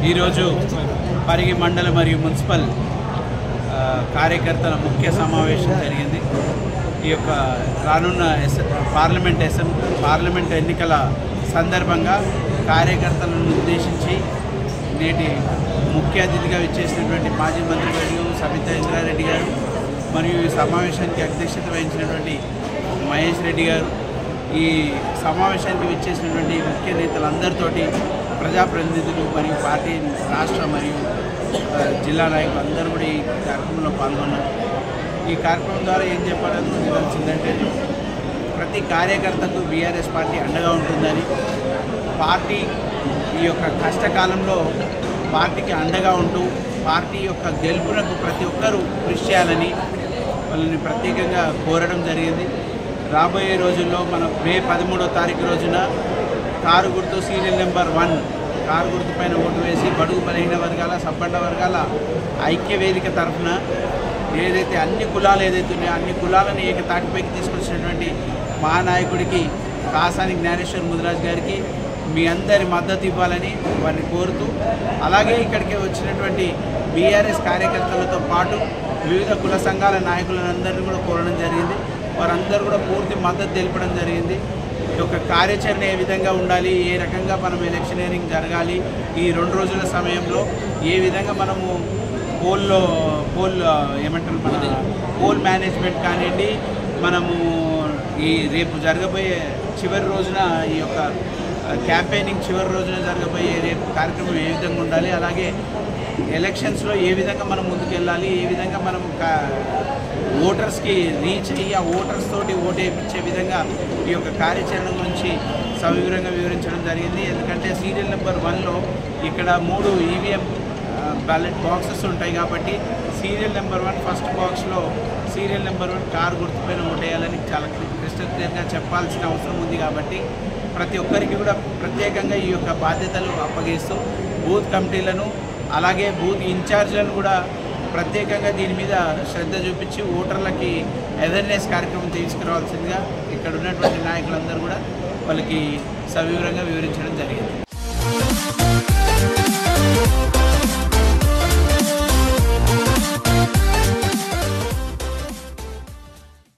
ఈరోజు పరిగి మండల మరియు మున్సిపల్ కార్యకర్తల ముఖ్య సమావేశం జరిగింది. ఈ యొక్క రానున్న పార్లమెంట్ ఎన్నికల సందర్భంగా కార్యకర్తలను ఉద్దేశించి నేటి ముఖ్య అతిథిగా విచ్చేసినటువంటి మాజీ మంత్రి గారు సబితా ఇంద్రారెడ్డి గారు మరియు ఈ సమావేశానికి అధ్యక్షత వహించినటువంటి మహేష్ రెడ్డి గారు, ఈ సమావేశానికి విచ్చేసినటువంటి ముఖ్య నేతలందరితోటి ప్రజాప్రతినిధులు మరియు పార్టీ రాష్ట్ర మరియు జిల్లా నాయకులు అందరూ కూడా ఈ కార్యక్రమంలో పాల్గొన్నారు. ఈ కార్యక్రమం ద్వారా ఏం చెప్పాలని తెలిసిందంటే, ప్రతి కార్యకర్తకు బీఆర్ఎస్ పార్టీ అండగా ఉంటుందని, పార్టీ ఈ యొక్క కష్టకాలంలో పార్టీకి అండగా ఉంటూ పార్టీ యొక్క గెలుపునకు ప్రతి ఒక్కరూ కృషి చేయాలని వాళ్ళని ప్రత్యేకంగా కోరడం జరిగింది. రాబోయే రోజుల్లో మనం మే 13వ తారీఖు రోజున కారు గుర్తు సీరియల్ నెంబర్ 1 కారు గుర్తు పైన ఓటు వేసి బడుగు బలహీన వర్గాల సబ్బండ వర్గాల ఐక్య వేదిక తరఫున ఏదైతే అన్ని కులాలు ఏదైతే ఉన్నాయో అన్ని కులాలను ఏకతాటిపైకి తీసుకొచ్చినటువంటి మహానాయకుడికి కాసాని జ్ఞానేశ్వర్ ముదిరాజ్ గారికి మీ అందరి మద్దతు ఇవ్వాలని వారిని కోరుతూ, అలాగే ఇక్కడికి వచ్చినటువంటి బీఆర్ఎస్ కార్యకర్తలతో పాటు వివిధ కుల సంఘాల నాయకులందరినీ కూడా కోరడం జరిగింది. వారందరూ కూడా పూర్తి మద్దతు తెలపడం జరిగింది. ఈ యొక్క కార్యాచరణ ఏ విధంగా ఉండాలి, ఏ రకంగా మనం ఎలక్షనీరింగ్ జరగాలి, ఈ 2 రోజుల సమయంలో ఏ విధంగా మనము పోల్ మేనేజ్మెంట్ కానివ్వండి, మనము ఈ రేపు జరగబోయే చివరి రోజున ఈ యొక్క క్యాంపెయినింగ్ చివరి రోజున జరగబోయే రేపు కార్యక్రమం ఏ విధంగా ఉండాలి, అలాగే ఎలక్షన్స్లో ఏ విధంగా మనం ముందుకెళ్ళాలి, ఏ విధంగా మనం ఓటర్స్కి రీచ్ అయ్యి ఆ ఓటర్స్ తోటి ఓటు వేయించే విధంగా ఈ యొక్క కార్యాచరణ గురించి సవివరంగా వివరించడం జరిగింది. ఎందుకంటే సీరియల్ నెంబర్ 1లో ఇక్కడ 3 ఈవీఎం బ్యాలెట్ బాక్సెస్ ఉంటాయి కాబట్టి సీరియల్ నెంబర్ 1 ఫస్ట్ బాక్స్లో సీరియల్ నెంబర్ 1 కారు గుర్తుపైన ఓటేయాలని చాలా క్రిస్టల్ క్లియర్గా చెప్పాల్సిన అవసరం ఉంది. కాబట్టి ప్రతి ఒక్కరికి కూడా ప్రత్యేకంగా ఈ యొక్క బాధ్యతలు అప్పగిస్తూ బూత్ కమిటీలను అలాగే బూత్ ఇన్ఛార్జ్లను కూడా ప్రత్యేకంగా దీని మీద శ్రద్ధ చూపించి ఓటర్లకి అవేర్నెస్ కార్యక్రమం తీసుకురావాల్సిందిగా ఇక్కడ ఉన్నటువంటి నాయకులందరూ కూడా వాళ్ళకి సవివరంగా వివరించడం జరిగింది.